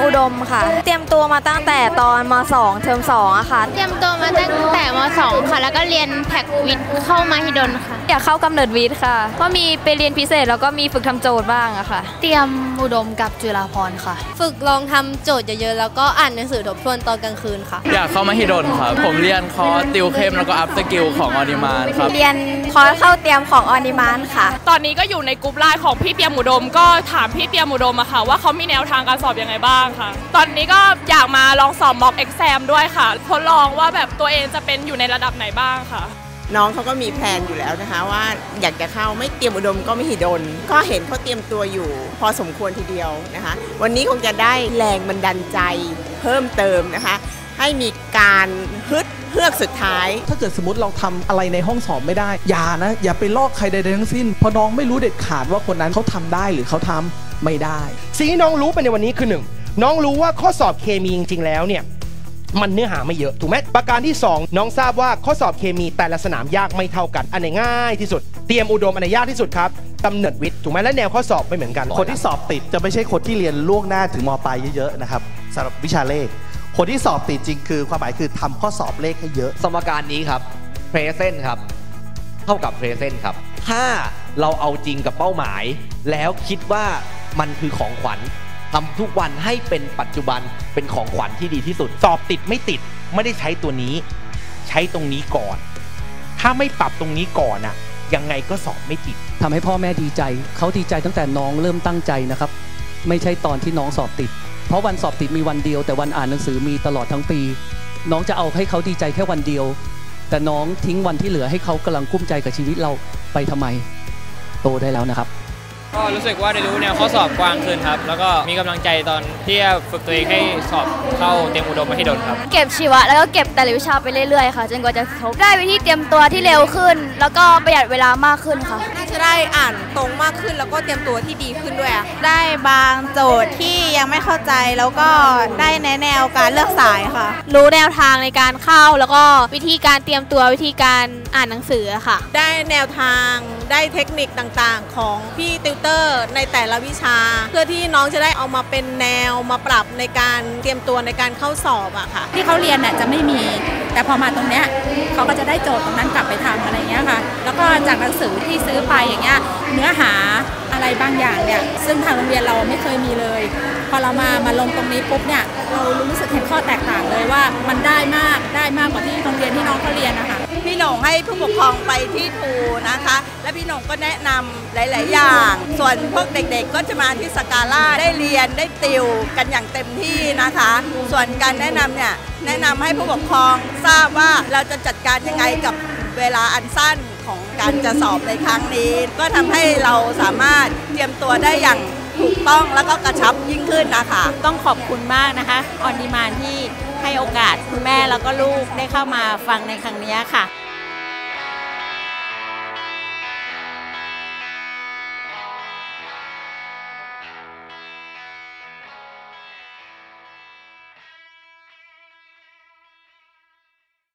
อุดมค่ะเตรียมตัวมาตั้งแต่ตอนม.2 เทอม2อะค่ะเตรียมตัวมาตั้งแต่ม.2 ค่ะแล้วก็เรียนแพ็กวิทย์เข้ามหิดลค่ะอยากเข้ากำเนิดวิทย์ค่ะก็มีไปเรียนพิเศษแล้วก็มีฝึกทำโจทย์บ้างอะค่ะเตรียมอุดมกับจุฬาภรณ์ค่ะฝึกลองทำโจทย์เยอะๆแล้วก็อ่านหนังสือทบทวนตอนกลางคืนค่ะอยากเข้ามหิดลครับผมเรียนคอร์สติวเข้มแล้วก็อัพสกิลของออนิมานครับเรียนคอร์สเข้าเตรียมของออนิมานค่ะตอนนี้ก็อยู่ในกลุ่มไลน์ของพี่เปียมอุดมก็ถามพี่เปียมอุดมอะค่ะว่าเขามีแนวทางการสอบยังไงบ้างค่ะตอนนี้ก็อยากมาลองสอบม็อกเอ็กซมด้วยค่ะทดลองว่าแบบตัวเองจะเป็นอยู่ในระดับไหนบ้างค่ะน้องเขาก็มีแพลนอยู่แล้วนะคะว่าอยากจะเข้าไม่เตรียมอุดมก็มหิดลก็เห็นเขาเตรียมตัวอยู่พอสมควรทีเดียวนะคะวันนี้คงจะได้แรงบันดาลใจเพิ่มเติมนะคะให้มีการฮึดเฮือกสุดท้ายถ้าเกิดสมมติเราทำอะไรในห้องสอบไม่ได้อย่าไปลอกใครใดๆทั้งสิ้นเพราะน้องไม่รู้เด็ดขาดว่าคนนั้นเขาทำได้หรือเขาทำไม่ได้สิ่งที่น้องรู้ไปในวันนี้คือ1น้องรู้ว่าข้อสอบเคมีจริงๆแล้วเนี่ยมันเนื้อหาไม่เยอะถูกไหมประการที่2น้องทราบว่าข้อสอบเคมีแต่ละสนามยากไม่เท่ากันอันไหนง่ายที่สุดเตรียมอุดมอันไหนยากที่สุดครับกำเนิดวิทย์ถูกไหมและแนวข้อสอบไม่เหมือนกันคนที่สอบติดจะไม่ใช่คนที่เรียนล่วงหน้าถึงม.ปลายเยอะๆนะครับสำหรับวิชาเลขคนที่สอบติดจริงคือความหมายคือทำข้อสอบเลขให้เยอะสมการนี้ครับ present ครับเท่ากับ present ครับถ้าเราเอาจริงกับเป้าหมายแล้วคิดว่ามันคือของขวัญทำทุกวันให้เป็นปัจจุบันเป็นของขวัญที่ดีที่สุดสอบติดไม่ติดไม่ได้ใช้ตัวนี้ใช้ตรงนี้ก่อนถ้าไม่ปรับตรงนี้ก่อนอะยังไงก็สอบไม่ติดทำให้พ่อแม่ดีใจเขาดีใจตั้งแต่น้องเริ่มตั้งใจนะครับไม่ใช่ตอนที่น้องสอบติดเพราะวันสอบติดมีวันเดียวแต่วันอ่านหนังสือมีตลอดทั้งปีน้องจะเอาให้เขาดีใจแค่วันเดียวแต่น้องทิ้งวันที่เหลือให้เขากำลังกุ้มใจกับชีวิตเราไปทำไมโตได้แล้วนะครับก็รู้สึกว่าได้รู้แนวข้อสอบกว้างขึ้นครับแล้วก็มีกำลังใจตอนที่จะฝึกตัวเองให้สอบเข้าเตรียมอุดมมหิดลครับเก็บชีวะแล้วก็เก็บแต่ละวิชาไปเรื่อยๆค่ะจนกว่าจะครบได้วิธีเตรียมตัวที่เร็วขึ้นแล้วก็ประหยัดเวลามากขึ้นค่ะน่าจะได้อ่านตรงมากขึ้นแล้วก็เตรียมตัวที่ดีขึ้นด้วยได้บางโจทย์ที่ยังไม่เข้าใจแล้วก็ได้แนวการเลือกสายค่ะรู้แนวทางในการเข้าแล้วก็วิธีการเตรียมตัววิธีการอ่านหนังสือค่ะได้แนวทางได้เทคนิคต่างๆของพี่ติวเตอร์ในแต่ละวิชาเพื่อที่น้องจะได้เอามาเป็นแนวมาปรับในการเตรียมตัวในการเข้าสอบอะค่ะที่เขาเรียนน่ะจะไม่มีแต่พอมาตรงเนี้ยเขาก็จะได้โจทย์ตรงนั้นกลับไปทำอะไรเงี้ยค่ะแล้วก็จากหนังสือที่ซื้อไปอย่างเงี้ยเนื้อหาอะไรบางอย่างเนี่ยซึ่งทางโรงเรียนเราไม่เคยมีเลยพอเรามาลงตรงนี้ปุ๊บเนี่ยเรารู้สึกเห็นข้อแตกต่างเลยว่ามันได้มากกว่าที่โรงเรียนที่น้องเขาเรียนนะคะพี่หน่งให้ผู้ปกครองไปที่ทูนะคะและพี่หน่งก็แนะนำหลายๆอย่างส่วนพวกเด็กๆก็จะมาที่สกาล่าได้เรียนได้ติวกันอย่างเต็มที่นะคะส่วนการแนะนำเนี่ยแนะนำให้ผู้ปกครองทราบว่าเราจะจัดการยังไงกับเวลาอันสั้นของการจะสอบในครั้งนี้ก็ทำให้เราสามารถเตรียมตัวได้อย่างถูกต้องแล้วก็กระชับยิ่งขึ้นนะคะต้องขอบคุณมากนะคะออนดีมานที่ให้โอกาสคุณแม่แล้วก็ลูกได้เข้ามาฟังในครั้งนี้ค่ะ